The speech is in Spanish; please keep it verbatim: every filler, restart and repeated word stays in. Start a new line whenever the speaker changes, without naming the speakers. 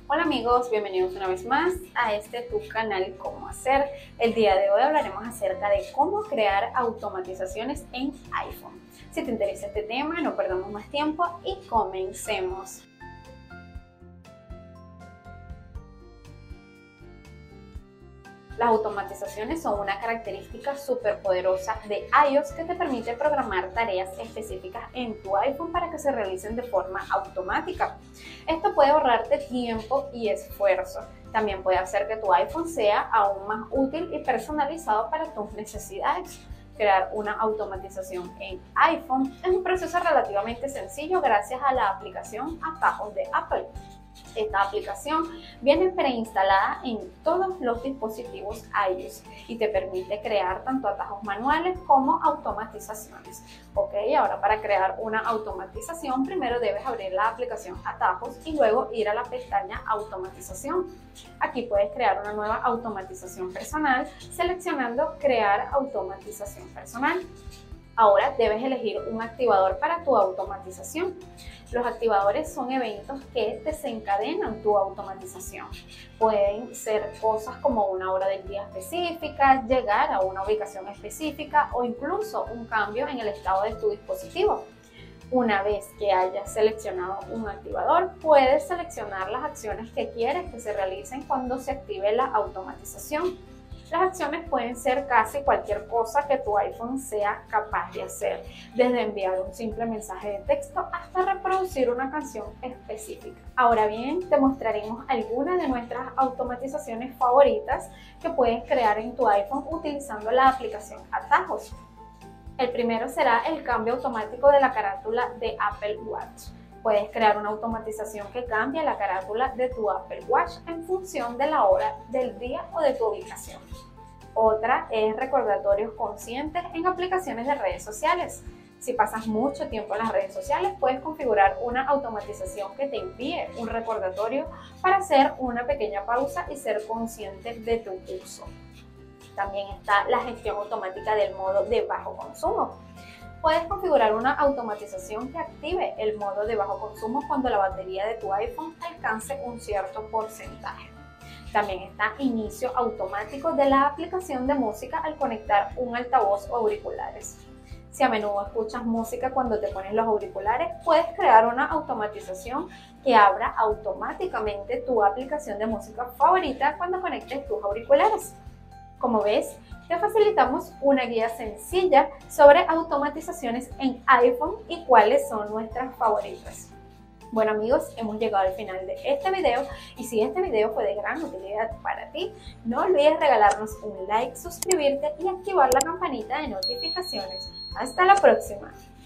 Hola amigos, bienvenidos una vez más a este tu canal Cómo Hacer. El día de hoy hablaremos acerca de cómo crear automatizaciones en iPhone. Si te interesa este tema, no perdamos más tiempo y comencemos. Las automatizaciones son una característica súper poderosa de iOS que te permite programar tareas específicas en tu iPhone para que se realicen de forma automática. Esto puede ahorrarte tiempo y esfuerzo. También puede hacer que tu iPhone sea aún más útil y personalizado para tus necesidades. Crear una automatización en iPhone es un proceso relativamente sencillo gracias a la aplicación Atajos de Apple. Esta aplicación viene preinstalada en todos los dispositivos iOS y te permite crear tanto atajos manuales como automatizaciones. Ok, ahora para crear una automatización primero debes abrir la aplicación Atajos y luego ir a la pestaña Automatización. Aquí puedes crear una nueva automatización personal seleccionando Crear automatización personal. Ahora debes elegir un activador para tu automatización. Los activadores son eventos que desencadenan tu automatización. Pueden ser cosas como una hora del día específica, llegar a una ubicación específica o incluso un cambio en el estado de tu dispositivo. Una vez que hayas seleccionado un activador, puedes seleccionar las acciones que quieres que se realicen cuando se active la automatización. Las acciones pueden ser casi cualquier cosa que tu iPhone sea capaz de hacer, desde enviar un simple mensaje de texto hasta reproducir una canción específica. Ahora bien, te mostraremos algunas de nuestras automatizaciones favoritas que puedes crear en tu iPhone utilizando la aplicación Atajos. El primero será el cambio automático de la carátula de Apple Watch. Puedes crear una automatización que cambie la carátula de tu Apple Watch en función de la hora del día o de tu ubicación. Otra es recordatorios conscientes en aplicaciones de redes sociales. Si pasas mucho tiempo en las redes sociales, puedes configurar una automatización que te envíe un recordatorio para hacer una pequeña pausa y ser consciente de tu uso. También está la gestión automática del modo de bajo consumo. Puedes configurar una automatización que active el modo de bajo consumo cuando la batería de tu iPhone alcance un cierto porcentaje. También está inicio automático de la aplicación de música al conectar un altavoz o auriculares. Si a menudo escuchas música cuando te pones los auriculares, puedes crear una automatización que abra automáticamente tu aplicación de música favorita cuando conectes tus auriculares. Como ves, te facilitamos una guía sencilla sobre automatizaciones en iPhone y cuáles son nuestras favoritas. Bueno amigos, hemos llegado al final de este video y si este video fue de gran utilidad para ti, no olvides regalarnos un like, suscribirte y activar la campanita de notificaciones. ¡Hasta la próxima!